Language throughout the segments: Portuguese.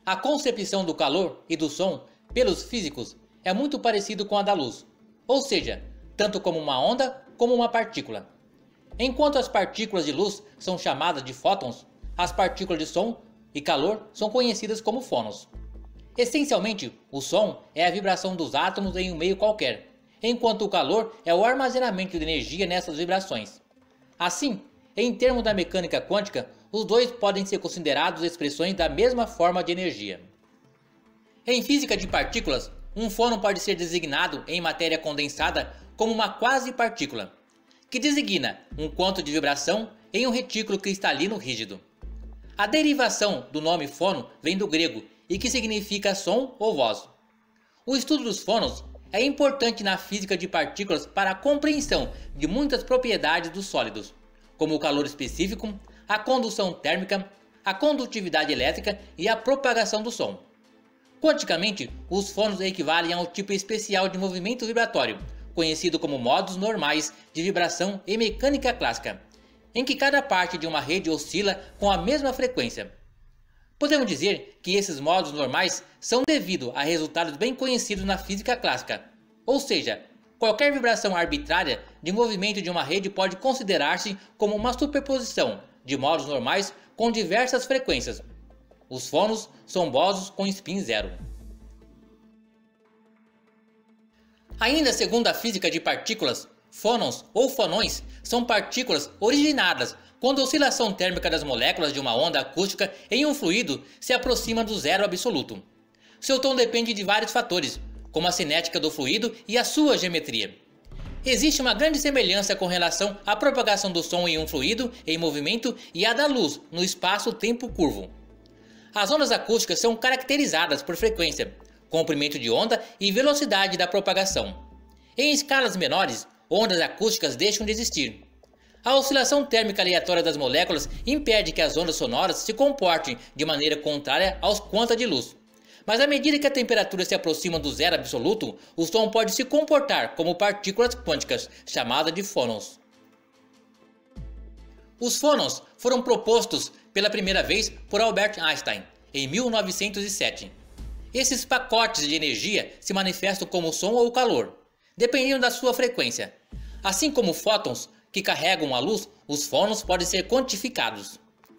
A concepção do calor e do som pelos físicos é muito parecido com a da luz, ou seja, tanto como uma onda como uma partícula. Enquanto as partículas de luz são chamadas de fótons, as partículas de som e calor são conhecidas como fônons. Essencialmente, o som é a vibração dos átomos em um meio qualquer, enquanto o calor é o armazenamento de energia nessas vibrações. Assim, em termos da mecânica quântica, os dois podem ser considerados expressões da mesma forma de energia. Em física de partículas, um fônon pode ser designado em matéria condensada como uma quasi-partícula, que designa um quanto de vibração em um retículo cristalino rígido. A derivação do nome fono vem do grego e que significa som ou voz. O estudo dos fônons é importante na física de partículas para a compreensão de muitas propriedades dos sólidos, como o calor específico, a condução térmica, a condutividade elétrica e a propagação do som. Quanticamente, os fônons equivalem a um tipo especial de movimento vibratório, conhecido como modos normais de vibração em mecânica clássica, em que cada parte de uma rede oscila com a mesma frequência. Podemos dizer que esses modos normais são devido a resultados bem conhecidos na física clássica, ou seja, qualquer vibração arbitrária de movimento de uma rede pode considerar-se como uma superposição de modos normais com diversas frequências. Os fônons são bósons com spin zero. Ainda segundo a física de partículas, fônons ou fonões são partículas originadas quando a oscilação térmica das moléculas de uma onda acústica em um fluido se aproxima do zero absoluto. Seu tom depende de vários fatores, como a cinética do fluido e a sua geometria. Existe uma grande semelhança com relação à propagação do som em um fluido em movimento e a da luz no espaço-tempo curvo. As ondas acústicas são caracterizadas por frequência, comprimento de onda e velocidade da propagação. Em escalas menores, ondas acústicas deixam de existir. A oscilação térmica aleatória das moléculas impede que as ondas sonoras se comportem de maneira contrária aos quanta de luz. Mas à medida que a temperatura se aproxima do zero absoluto, o som pode se comportar como partículas quânticas, chamadas de fônons. Os fônons foram propostos pela primeira vez por Albert Einstein, em 1907. Esses pacotes de energia se manifestam como som ou calor, dependendo da sua frequência. Assim como fótons, que carregam a luz, os fônons podem ser quantificados.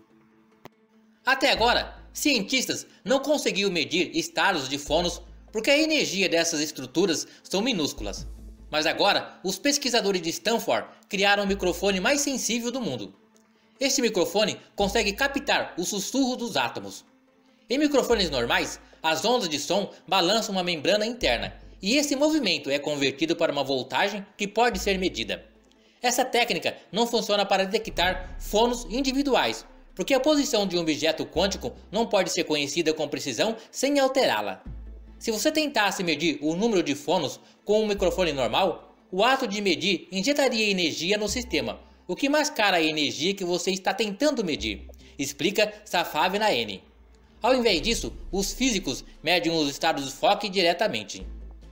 Até agora, cientistas não conseguiram medir estados de fônons porque a energia dessas estruturas são minúsculas. Mas agora, os pesquisadores de Stanford criaram o microfone mais sensível do mundo. Este microfone consegue captar o sussurro dos átomos. Em microfones normais, as ondas de som balançam uma membrana interna, e esse movimento é convertido para uma voltagem que pode ser medida. Essa técnica não funciona para detectar fônons individuais, porque a posição de um objeto quântico não pode ser conhecida com precisão sem alterá-la. Se você tentasse medir o número de fônons com um microfone normal, o ato de medir injetaria energia no sistema, o que mascara a energia que você está tentando medir, explica Safavi na N. Ao invés disso, os físicos medem os estados de Fock diretamente.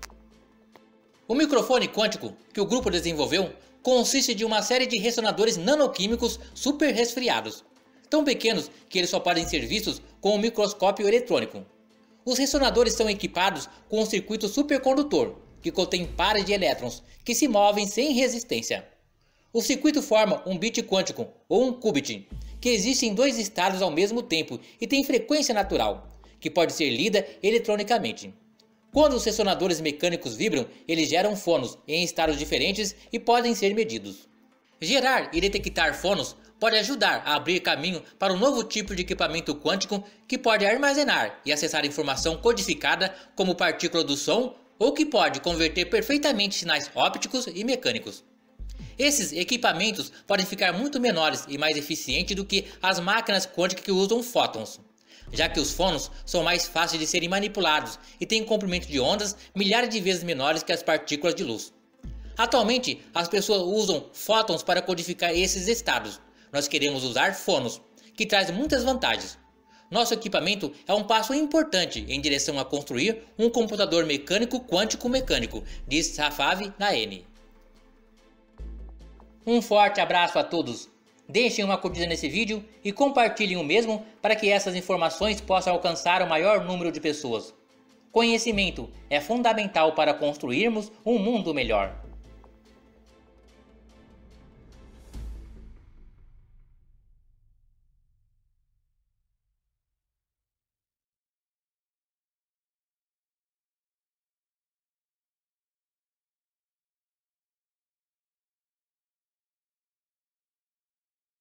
O microfone quântico que o grupo desenvolveu consiste de uma série de ressonadores nanoquímicos super resfriados, tão pequenos que eles só podem ser vistos com um microscópio eletrônico. Os ressonadores são equipados com um circuito supercondutor, que contém pares de elétrons que se movem sem resistência. O circuito forma um bit quântico, ou um qubit, que existe em dois estados ao mesmo tempo e tem frequência natural, que pode ser lida eletronicamente. Quando os ressonadores mecânicos vibram, eles geram fônons em estados diferentes e podem ser medidos. Gerar e detectar fônons pode ajudar a abrir caminho para um novo tipo de equipamento quântico que pode armazenar e acessar informação codificada como partícula do som ou que pode converter perfeitamente sinais ópticos e mecânicos. Esses equipamentos podem ficar muito menores e mais eficientes do que as máquinas quânticas que usam fótons, já que os fônons são mais fáceis de serem manipulados e têm um comprimento de ondas milhares de vezes menores que as partículas de luz. Atualmente, as pessoas usam fótons para codificar esses estados. Nós queremos usar fônons, que traz muitas vantagens. Nosso equipamento é um passo importante em direção a construir um computador mecânico quântico mecânico, diz Safavi na N. Um forte abraço a todos. Deixem uma curtida nesse vídeo e compartilhem o mesmo para que essas informações possam alcançar o maior número de pessoas. Conhecimento é fundamental para construirmos um mundo melhor.